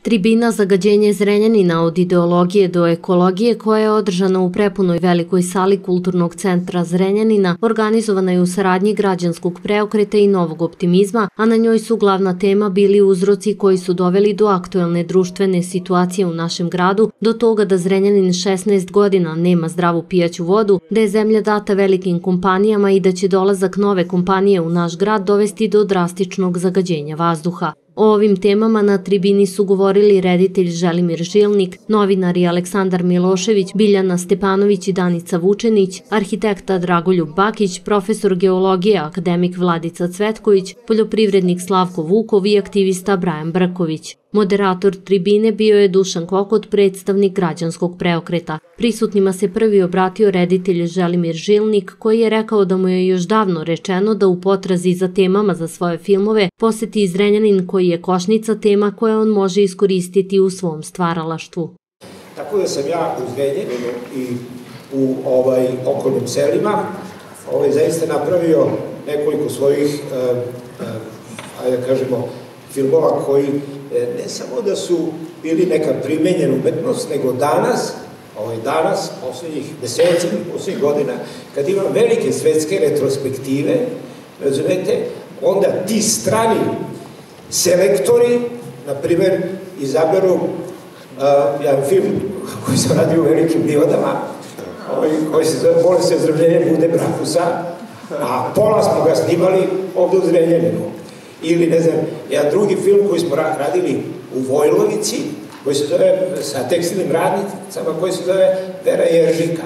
Tribina Zagađenje Zrenjanina od ideologije do ekologije koja je održana u prepunoj velikoj sali Kulturnog centra Zrenjanina organizovana je u saradnji Građanskog preokreta i Novog optimizma, a na njoj su glavna tema bili uzroci koji su doveli do aktuelne društvene situacije u našem gradu, do toga da Zrenjanin 16 godina nema zdravu pijaću vodu, da je zemlja data velikim kompanijama i da će dolazak nove kompanije u naš grad dovesti do drastičnog zagađenja vazduha. O ovim temama na tribini su govorili reditelj Želimir Žilnik, novinari Aleksandar Milošević, Biljana Stepanović i Danica Vučenić, arhitekta Dragoljub Bakić, profesor geologije akademik Vladica Cvetković, poljoprivrednik Slavko Vukov i aktivista Brajan Brković. Moderator tribine bio je Dušan Kokot, predstavnik Građanskog preokreta. Prisutnima se prvi obratio reditelj Želimir Žilnik, koji je rekao da mu je još davno rečeno da u potrazi za temama za svoje filmove poseti Zrenjanin koji je košnica tema koje on može iskoristiti u svom stvaralaštvu. Tako da sam ja u Zrenjaninu i u okolnim selima zaista napravio nekoliko svojih, ajde da kažemo, filmova koji ne samo da su bili neka primenjena umetnost, nego danas, poslednjih meseci i poslednjih godina, kad imam velike svetske retrospektive, razumete, onda ti strani selektori, na primer, izaberu jedan film koji sam radio u velikim diodama, koji se zove Bolest i ozdravljenje bude Brakusa, a pola smo ga snimali ovde u Zrenjaninu. Ili, ne znam, jedan drugi film koji smo radili u Vojlovici, koji se zove, sa tekstilnim radnicama, koji se zove Vera Jeržika.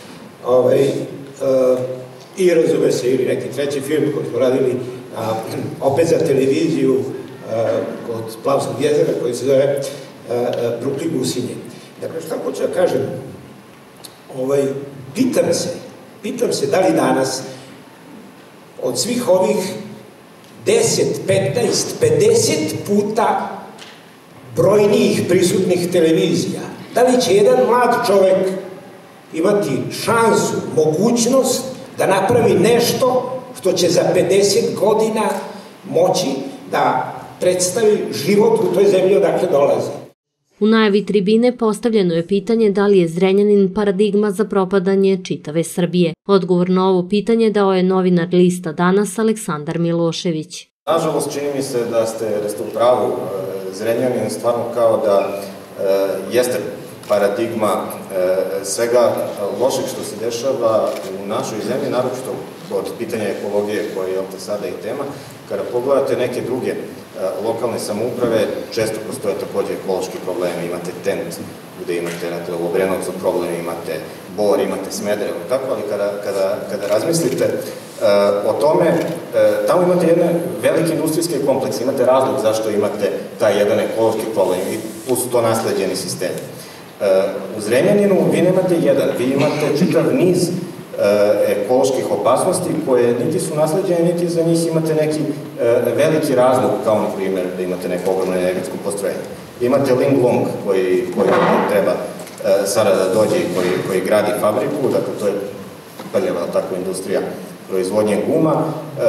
I razume se, ili neki treći film koji smo radili opet za televiziju kod Plavskog jezera, koji se zove Brukli Gusinje. Dakle, šta hoću da kažem? Pitam se da li danas od svih ovih 10, 15, 50 puta brojnijih prisutnih televizija, da li će jedan mlad čovek imati šansu, mogućnost da napravi nešto što će za 50 godina moći da predstavi život u toj zemlji odakle dolazi? U najavi tribine postavljeno je pitanje da li je Zrenjanin paradigma za propadanje čitave Srbije. Odgovor na ovo pitanje dao je novinar lista Danas Aleksandar Milošević. Nažalost, čini mi se da ste u pravu. Zrenjanin stvarno kao da jeste paradigma svega lošeg što se dešava u našoj zemlji, naročito od pitanja ekologije koja je ovde sada i tema. Kada pogledate neke druge lokalne samouprave, često postoje takođe ekološki problemi. Imate Tent, gde imate u Obrenovcu problem, imate Bor, imate Smederevo, tako, ali kada razmislite o tome, tamo imate jedan veliki industrijski kompleks, imate razlog zašto imate taj jedan ekološki problem i plus to nasleđeni sistem. U Zrenjaninu vi nemate jedan, vi imate čitav niz ekoloških opasnosti koje niti su nasleđene, niti za njih imate neki veliki razlog, kao na primjer da imate neko ogromno energetsko postrojenje. Imate Linglong koji treba sada da dođe i koji gradi fabriku, dakle to je prljava takva industrija proizvodnje guma.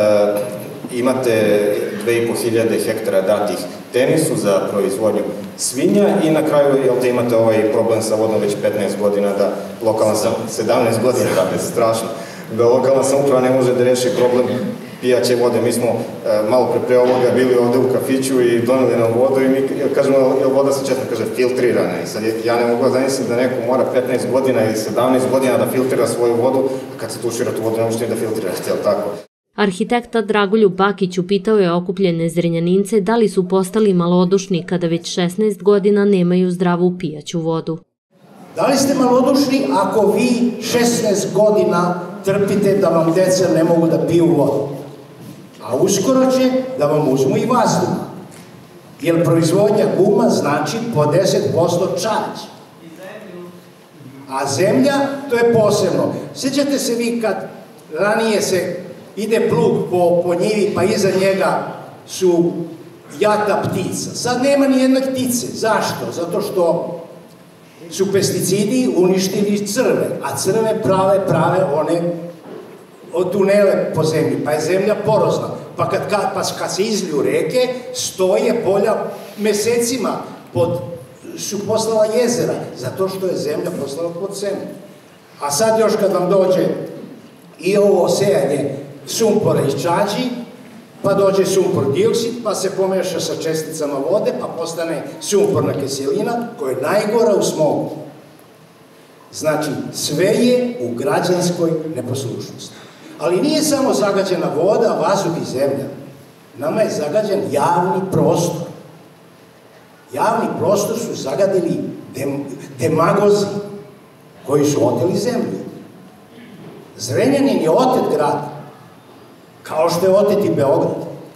Imate 2500 hektara datih Tenisu za proizvodnju svinja i na kraju imate ovaj problem sa vodom već 15 godina, da lokalna 17 godina, da je strašno, da lokalna samouprava ne može da reši problem pijaće vode. Mi smo malo pre ovoga bili ovde u kafiću i doneli nam vodu i mi kažemo, voda se često kaže filtrirana. I sad ja ne mogu da zamislim da neko mora 15 godina ili 17 godina da filtrira svoju vodu, a kad se tušira tu vodu ne možete da filtrirate, jel tako? Arhitekta Dragoljub Bakić upitao je okupljene Zrenjanince da li su postali malodušni kada već 16 godina nemaju zdravu pijaću vodu. Da li ste malodušni ako vi 16 godina trpite da vam deca ne mogu da piju vodu? A uskoro će da vam uzmu i vazduh. Jer proizvodnja guma znači po 10% čarđ. A zemlja, to je posebno. Sjećate se vi kad ranije se ide plug po njivi, pa iza njega su jata ptica. Sad nema ni jedne ptice. Zašto? Zato što su pesticidi uništili crve, a crve prave one tunele po zemlji, pa je zemlja porozna. Pa kad se izliju reke, stoje polja mesecima su postala jezera, zato što je zemlja postala pod seme. A sad još kad vam dođe i ovo sejanje sumpora iz čađi, pa dođe sumpor dioksid, pa se pomeša sa česticama vode, pa postane sumporna kiselina, koja je najgora u smogu. Znači, sve je u građanskoj neposlušnosti. Ali nije samo zagađena voda, vazduh i zemlja. Nama je zagađen javni prostor. Javni prostor su zagadili demagozi koji su oteli zemlju. Zrenjanin je otet grad, kao što je otet i Beograd.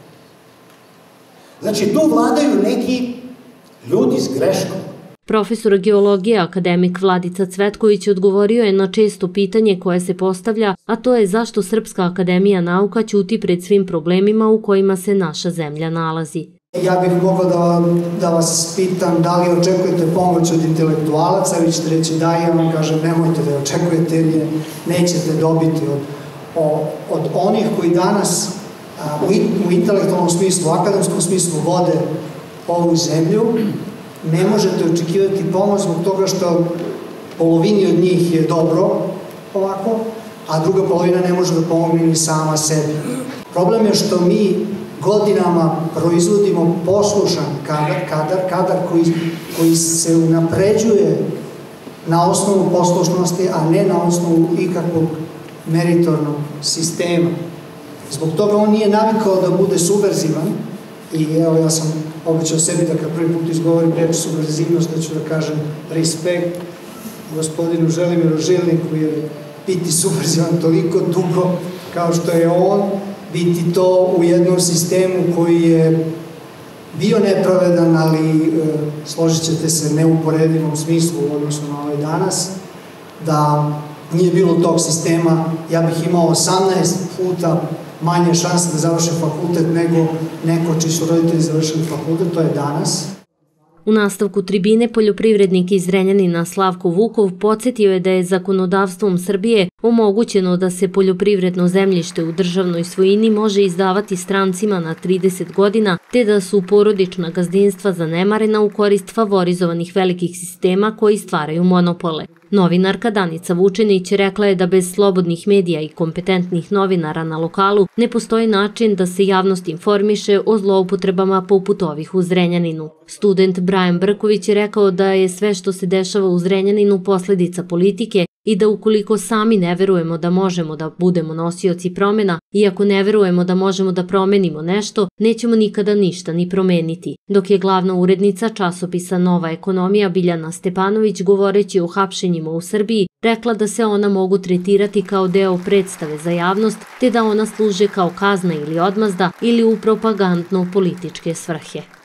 Znači, tu vladaju neki ljudi s greškom. Profesor geologije akademik Vladica Cvetković odgovorio je na često pitanje koje se postavlja, a to je zašto Srpska akademija nauka ćuti pred svim problemima u kojima se naša zemlja nalazi. Ja bih mogla da vas pitam da li očekujete pomoć od intelektualaca, vi ćete reći da, ja vam kažem nemojte da je očekujete jer je nećete dobiti od onih koji danas u intelektualnom smislu, u akademskom smislu vode ovu zemlju. Ne možete očekivati pomoć zbog toga što polovini od njih je dobro ovako, a druga polovina ne može da pomogne ni sama sebi. Problem je što mi godinama proizvodimo poslušan kadar koji se unapređuje na osnovu poslušnosti, a ne na osnovu ikakvog meritornog sistema. Zbog toga on nije navikao da bude subverzivan i evo ja sam obećao sebi da kad prvi put izgovorim reč subverzivnost da ću da kažem respekt gospodinu Želimiru Žilniku, jer biti subverzivan toliko dugo kao što je on, biti to u jednom sistemu koji je bio nepravedan, ali složit ćete se neuporedivom smislu u odnosu na ovaj danas, da nije bilo tog sistema, ja bih imao 18 puta manje šanse da završim fakultet nego neko čiji su roditelji završili fakultet, to je danas. U nastavku tribine poljoprivrednik iz Zrenjanina Slavko Vukov podsjetio je da je zakonodavstvom Srbije omogućeno da se poljoprivredno zemljište u državnoj svojini može izdavati strancima na 30 godina, te da su porodična gazdinstva zanemarena u korist favorizovanih velikih sistema koji stvaraju monopole. Novinarka Danica Vučenić rekla je da bez slobodnih medija i kompetentnih novinara na lokalu ne postoji način da se javnost informiše o zloupotrebama poput ovih u Zrenjaninu. Student Brajan Brković je rekao da je sve što se dešava u Zrenjaninu posledica politike i da ukoliko sami ne verujemo da možemo da budemo nosioci promjena i ako ne verujemo da možemo da promenimo nešto, nećemo nikada ništa ni promeniti. Dok je glavna urednica časopisa Nova ekonomija Biljana Stepanović govoreći o hapšenjima u Srbiji rekla da se ona mogu tretirati kao deo predstave za javnost te da ona služe kao kazna ili odmazda ili u propagandno-političke svrhe.